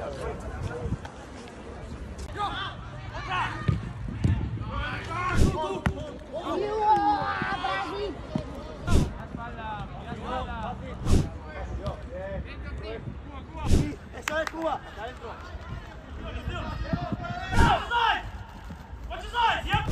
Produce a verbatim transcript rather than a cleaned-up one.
Eso es Cuba, acá adentro. ¡Watch his eyes! Yep!